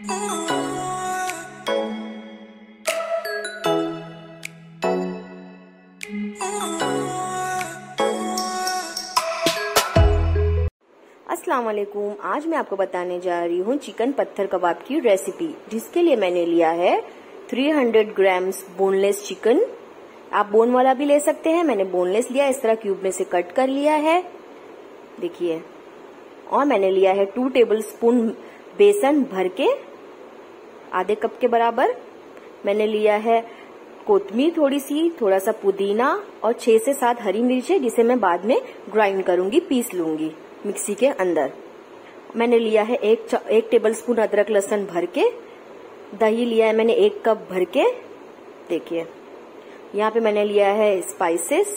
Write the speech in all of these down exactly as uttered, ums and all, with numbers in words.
अस्सलाम वालेकुम। आज मैं आपको बताने जा रही हूँ चिकन पत्थर कबाब की रेसिपी, जिसके लिए मैंने लिया है तीन सौ ग्राम्स बोनलेस चिकन। आप बोन वाला भी ले सकते हैं, मैंने बोनलेस लिया। इस तरह क्यूब में से कट कर लिया है, देखिए। और मैंने लिया है टू टेबल स्पून बेसन भर के, आधे कप के बराबर। मैंने लिया है कोतमीर थोड़ी सी, थोड़ा सा पुदीना और छह से सात हरी मिर्चें, जिसे मैं बाद में ग्राइंड करूंगी, पीस लूंगी मिक्सी के अंदर। मैंने लिया है एक एक टेबल स्पून अदरक लहसुन भर के। दही लिया है मैंने एक कप भर के, देखिए। यहाँ पे मैंने लिया है स्पाइसेस।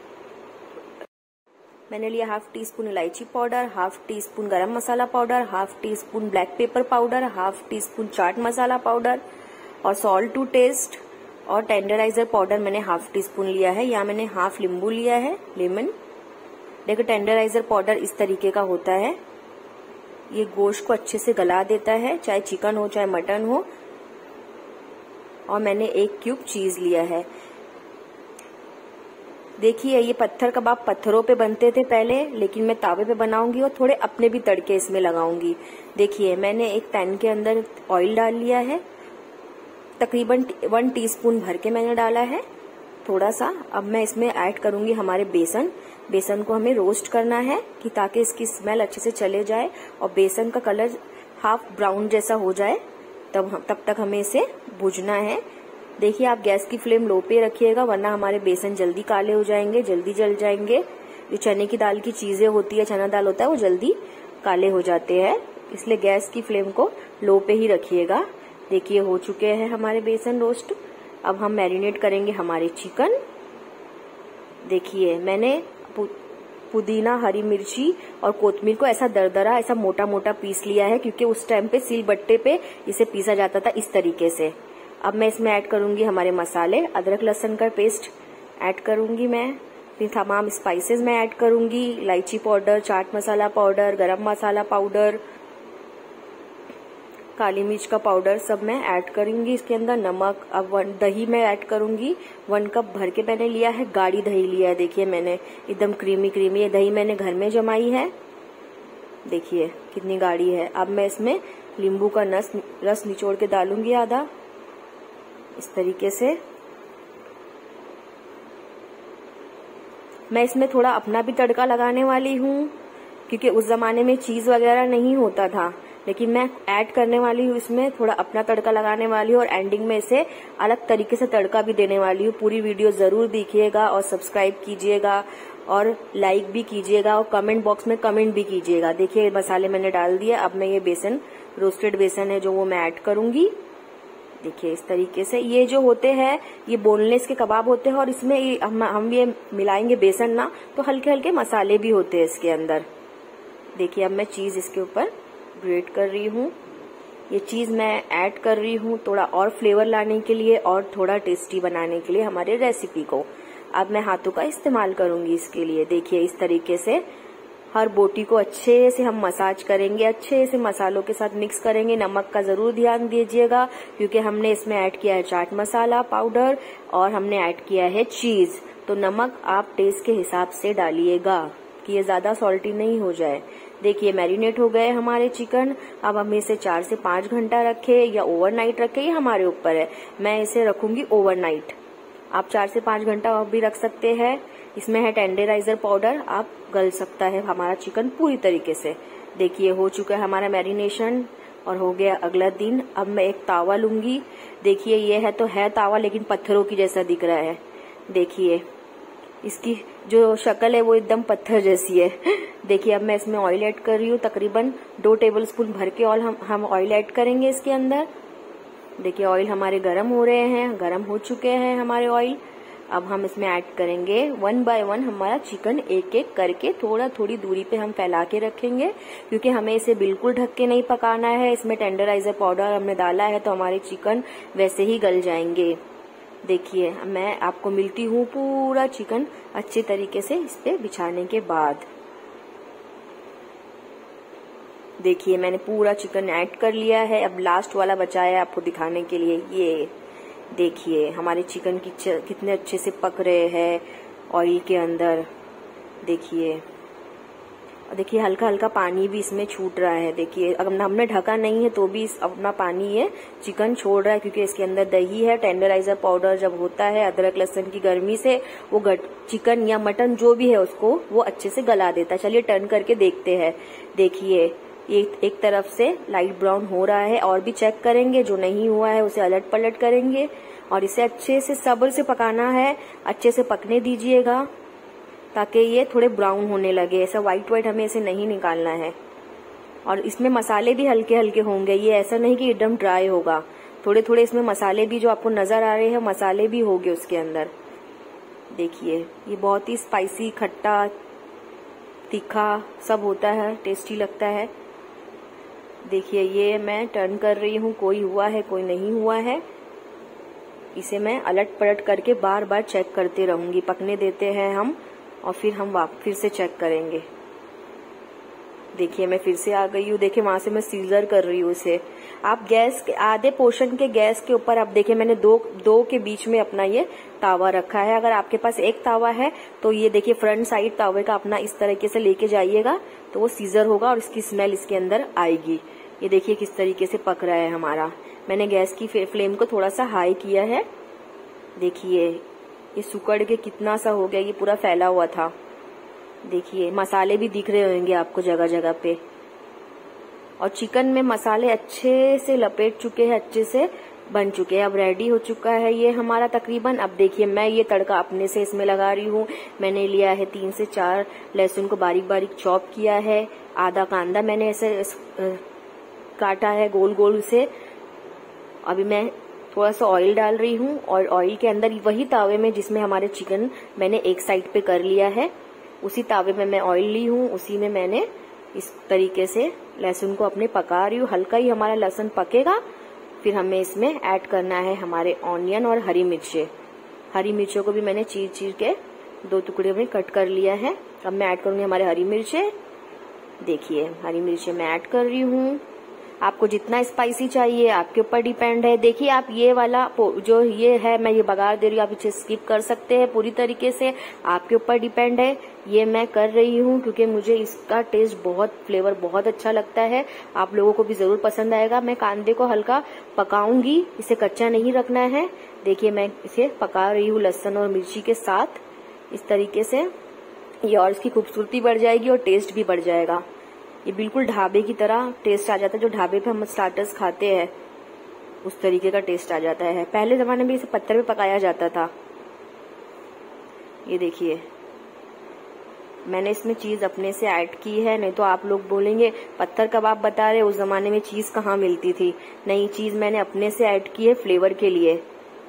मैंने लिया हाफ टी स्पून इलायची powder, half teaspoon garam masala powder, half teaspoon black pepper powder, half teaspoon chaat masala powder और सॉल्ट टू टेस्ट। और टेंडराइजर पाउडर मैंने हाफ टी स्पून लिया है। यहाँ मैंने हाफ नींबू लिया है, लेमन। देखो, टेंडराइजर पाउडर इस तरीके का होता है। ये गोश्त को अच्छे से गला देता है, चाहे चिकन हो चाहे मटन हो। और मैंने एक क्यूब चीज लिया है। देखिए, ये पत्थर कबाब पत्थरों पे बनते थे पहले, लेकिन मैं तावे पे बनाऊंगी और थोड़े अपने भी तड़के इसमें लगाऊंगी। देखिए, मैंने एक पैन के अंदर ऑयल डाल लिया है, तकरीबन वन टीस्पून भर के मैंने डाला है, थोड़ा सा। अब मैं इसमें ऐड करूंगी हमारे बेसन। बेसन को हमें रोस्ट करना है कि ताकि इसकी स्मेल अच्छे से चले जाए और बेसन का कलर हाफ ब्राउन जैसा हो जाए, तब तब तक हमें इसे भूजना है। देखिए, आप गैस की फ्लेम लो पे रखिएगा, वरना हमारे बेसन जल्दी काले हो जाएंगे, जल्दी जल जाएंगे। जो चने की दाल की चीजें होती है, चना दाल होता है, वो जल्दी काले हो जाते हैं, इसलिए गैस की फ्लेम को लो पे ही रखिएगा। देखिए, हो चुके हैं हमारे बेसन रोस्ट। अब हम मैरिनेट करेंगे हमारे चिकन। देखिए, मैंने पुदीना, हरी मिर्ची और कोतमीर को ऐसा दरदरा, ऐसा मोटा मोटा पीस लिया है, क्योंकि उस टाइम पे सील बट्टे पे इसे पीसा जाता था इस तरीके से। अब मैं इसमें ऐड करूंगी हमारे मसाले। अदरक लहसुन का पेस्ट ऐड करूंगी मैं, फिर तमाम स्पाइसेस मैं ऐड करूंगी, इलायची पाउडर, चाट मसाला पाउडर, गरम मसाला पाउडर, काली मिर्च का पाउडर, सब मैं ऐड करूंगी इसके अंदर। नमक। अब वन दही मैं ऐड करूंगी, वन कप भर के मैंने लिया है, गाढ़ी दही लिया है। देखिए, मैंने एकदम क्रीमी क्रीमी, ये दही मैंने घर में जमाई है, देखिए कितनी गाढ़ी है। अब मैं इसमें नींबू का रस रस निचोड़ के डालूंगी आधा, इस तरीके से। मैं इसमें थोड़ा अपना भी तड़का लगाने वाली हूँ, क्योंकि उस जमाने में चीज वगैरह नहीं होता था, लेकिन मैं ऐड करने वाली हूँ इसमें, थोड़ा अपना तड़का लगाने वाली हूँ और एंडिंग में इसे अलग तरीके से तड़का भी देने वाली हूँ। पूरी वीडियो जरूर देखिएगा और सब्सक्राइब कीजिएगा और लाइक भी कीजिएगा और कमेंट बॉक्स में कमेंट भी कीजिएगा। देखिए, मसाले मैंने डाल दिए। अब मैं ये बेसन, रोस्टेड बेसन है जो, वो मैं ऐड करूंगी। देखिए, इस तरीके से। ये जो होते हैं, ये बोनलेस के कबाब होते हैं, और इसमें हम, हम ये मिलाएंगे बेसन ना, तो हल्के हल्के मसाले भी होते हैं इसके अंदर। देखिए, अब मैं चीज इसके ऊपर ग्रेट कर रही हूँ। ये चीज मैं ऐड कर रही हूँ थोड़ा और फ्लेवर लाने के लिए और थोड़ा टेस्टी बनाने के लिए हमारे रेसिपी को। अब मैं हाथों का इस्तेमाल करूंगी इसके लिए। देखिए, इस तरीके से हर बोटी को अच्छे से हम मसाज करेंगे, अच्छे से मसालों के साथ मिक्स करेंगे। नमक का जरूर ध्यान दीजिएगा, क्योंकि हमने इसमें ऐड किया है चाट मसाला पाउडर और हमने ऐड किया है चीज। तो नमक आप टेस्ट के हिसाब से डालिएगा कि ये ज्यादा सॉल्टी नहीं हो जाए। देखिए, मैरिनेट हो गए हमारे चिकन। अब हम इसे चार से पांच घंटा रखे या ओवरनाइट रखे, ये हमारे ऊपर है। मैं इसे रखूंगी ओवरनाइट। आप चार से पांच घंटा और भी रख सकते हैं। इसमें है टेंडराइजर पाउडर, आप गल सकता है हमारा चिकन पूरी तरीके से। देखिए, हो चुका है हमारा मैरिनेशन और हो गया अगला दिन। अब मैं एक तावा लूंगी। देखिए, ये है तो है तावा, लेकिन पत्थरों की जैसा दिख रहा है। देखिए, इसकी जो शक्ल है वो एकदम पत्थर जैसी है। देखिए, अब मैं इसमें ऑयल ऐड कर रही हूँ, तकरीबन दो टेबलस्पून भर के ऑयल हम हम ऑयल ऐड करेंगे इसके अंदर। देखिए, ऑयल हमारे गरम हो रहे हैं, गरम हो चुके हैं हमारे ऑयल। अब हम इसमें ऐड करेंगे वन बाय वन हमारा चिकन, एक एक करके थोड़ा थोड़ी दूरी पे हम फैला के रखेंगे, क्योंकि हमें इसे बिल्कुल ढक के नहीं पकाना है। इसमें टेंडराइजर पाउडर हमने डाला है, तो हमारे चिकन वैसे ही गल जाएंगे। देखिए, मैं आपको मिलती हूँ पूरा चिकन अच्छे तरीके से इस पे बिछाने के बाद। देखिए मैंने पूरा चिकन ऐड कर लिया है। अब लास्ट वाला बचा है आपको दिखाने के लिए। ये देखिए हमारे चिकन की कितने अच्छे से पक रहे हैं ऑयल के अंदर। देखिए और देखिए हल्का हल्का पानी भी इसमें छूट रहा है। देखिए अगर हमने ढका नहीं है तो भी अपना पानी ये चिकन छोड़ रहा है, क्योंकि इसके अंदर दही है। टेंडराइजर पाउडर जब होता है अदरक लहसुन की गर्मी से वो चिकन या मटन जो भी है उसको वो अच्छे से गला देता है। चलिए टर्न करके देखते हैं। देखिए एक, एक तरफ से लाइट ब्राउन हो रहा है, और भी चेक करेंगे। जो नहीं हुआ है उसे अलट पलट करेंगे और इसे अच्छे से सब्र से पकाना है। अच्छे से पकने दीजिएगा ताकि ये थोड़े ब्राउन होने लगे। ऐसा व्हाइट व्हाइट हमें इसे नहीं निकालना है। और इसमें मसाले भी हल्के हल्के होंगे, ये ऐसा नहीं कि एकदम ड्राई होगा। थोड़े थोड़े इसमें मसाले भी जो आपको नजर आ रहे हैं मसाले भी होंगे उसके अंदर। देखिए ये बहुत ही स्पाइसी, खट्टा, तीखा सब होता है, टेस्टी लगता है। देखिए ये मैं टर्न कर रही हूँ, कोई हुआ है कोई नहीं हुआ है। इसे मैं अलट पलट करके बार बार चेक करते रहूंगी। पकने देते हैं हम और फिर हम वापस फिर से चेक करेंगे। देखिए मैं फिर से आ गई हूँ। देखिए वहां से मैं सीजर कर रही हूँ इसे। आप गैस के आधे पोर्शन के गैस के ऊपर आप देखिए मैंने दो दो के बीच में अपना ये तावा रखा है। अगर आपके पास एक तावा है तो ये देखिए फ्रंट साइड तावे का अपना इस तरीके से लेके जाइएगा तो वो सीजर होगा और इसकी स्मेल इसके अंदर आएगी। ये देखिए किस तरीके से पक रहा है हमारा। मैंने गैस की फ्लेम को थोड़ा सा हाई किया है। देखिए ये सुकड़ के कितना सा हो गया, ये पूरा फैला हुआ था। देखिए मसाले भी दिख रहे होंगे आपको जगह जगह पे, और चिकन में मसाले अच्छे से लपेट चुके हैं, अच्छे से बन चुके हैं। अब रेडी हो चुका है ये हमारा तकरीबन। अब देखिए मैं ये तड़का अपने से इसमें लगा रही हूँ। मैंने लिया है तीन से चार लहसुन को बारीक बारीक चॉप किया है। आधा कांदा मैंने ऐसे काटा है गोल गोल से। अभी मैं थोड़ा सा ऑयल डाल रही हूँ और ऑयल के अंदर वही तावे में जिसमें हमारे चिकन मैंने एक साइड पे कर लिया है, उसी तावे में मैं ऑयल ली हूँ। उसी में मैंने इस तरीके से लहसुन को अपने पका रही हूँ। हल्का ही हमारा लहसुन पकेगा, फिर हमें इसमें ऐड करना है हमारे ऑनियन और हरी मिर्चें। हरी मिर्चों को भी मैंने चीर चीर के दो टुकड़े में कट कर लिया है। अब मैं ऐड करूंगी हमारे हरी मिर्चें। देखिए हरी मिर्चें मैं ऐड कर रही हूँ। आपको जितना स्पाइसी चाहिए आपके ऊपर डिपेंड है। देखिए आप ये वाला जो ये है मैं ये बघार दे रही हूँ, आप इसे स्किप कर सकते हैं पूरी तरीके से, आपके ऊपर डिपेंड है। ये मैं कर रही हूँ क्योंकि मुझे इसका टेस्ट बहुत, फ्लेवर बहुत अच्छा लगता है। आप लोगों को भी जरूर पसंद आएगा। मैं कांदे को हल्का पकाऊंगी, इसे कच्चा नहीं रखना है। देखिए मैं इसे पका रही हूँ लहसुन और मिर्ची के साथ इस तरीके से। ये और इसकी खूबसूरती बढ़ जाएगी और टेस्ट भी बढ़ जाएगा। ये बिल्कुल ढाबे की तरह टेस्ट आ जाता है। जो ढाबे पे हम स्टार्टर्स खाते हैं उस तरीके का टेस्ट आ जाता है। पहले जमाने में इसे पत्थर पे पकाया जाता था। ये देखिए मैंने इसमें चीज अपने से ऐड की है, नहीं तो आप लोग बोलेंगे पत्थर कबाब बता रहे, उस जमाने में चीज कहाँ मिलती थी। नई चीज मैंने अपने से ऐड की है फ्लेवर के लिए।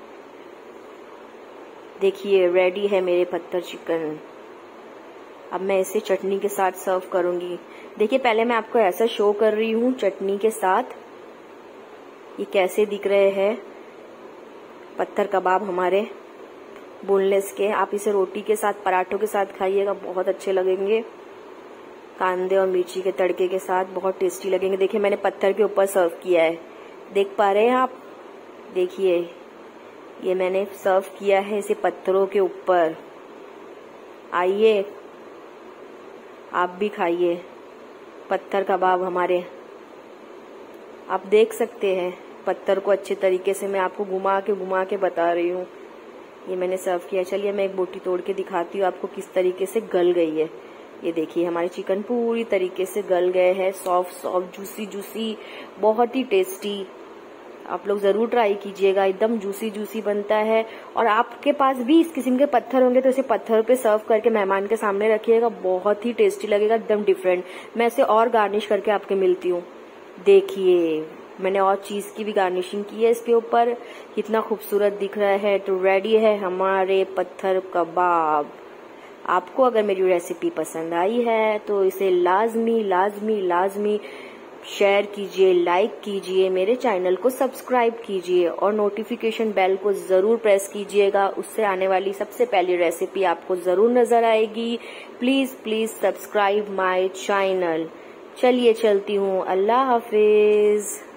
देखिए रेडी है मेरे पत्थर चिकन। अब मैं इसे चटनी के साथ सर्व करूंगी। देखिए पहले मैं आपको ऐसा शो कर रही हूँ चटनी के साथ, ये कैसे दिख रहे हैं पत्थर कबाब हमारे बोनलेस के। आप इसे रोटी के साथ, पराठों के साथ खाइएगा, बहुत अच्छे लगेंगे। कांदे और मिर्ची के तड़के के साथ बहुत टेस्टी लगेंगे। देखिए मैंने पत्थर के ऊपर सर्व किया है, देख पा रहे हैं आप। देखिए ये मैंने सर्व किया है इसे पत्थरों के ऊपर। आइए आप भी खाइए पत्थर कबाब हमारे। आप देख सकते हैं पत्थर को अच्छे तरीके से मैं आपको घुमा के घुमा के बता रही हूँ। ये मैंने सर्व किया। चलिए मैं एक बोटी तोड़ के दिखाती हूँ आपको किस तरीके से गल गई है। ये देखिए हमारे चिकन पूरी तरीके से गल गए हैं, सॉफ्ट सॉफ्ट, जूसी जूसी, बहुत ही टेस्टी। आप लोग जरूर ट्राई कीजिएगा, एकदम जूसी जूसी बनता है। और आपके पास भी इस किस्म के पत्थर होंगे तो इसे पत्थर पे सर्व करके मेहमान के सामने रखिएगा, बहुत ही टेस्टी लगेगा, एकदम डिफरेंट। मैं इसे और गार्निश करके आपके मिलती हूँ। देखिए मैंने और चीज की भी गार्निशिंग की है इसके ऊपर, कितना खूबसूरत दिख रहा है। तो रेडी है हमारे पत्थर कबाब। आपको अगर मेरी रेसिपी पसंद आई है तो इसे लाजमी लाजमी लाजमी शेयर कीजिए, लाइक कीजिए, मेरे चैनल को सब्सक्राइब कीजिए और नोटिफिकेशन बेल को जरूर प्रेस कीजिएगा। उससे आने वाली सबसे पहली रेसिपी आपको जरूर नजर आएगी। Please please subscribe my channel. चलिए चलती हूँ, अल्लाह हाफिज।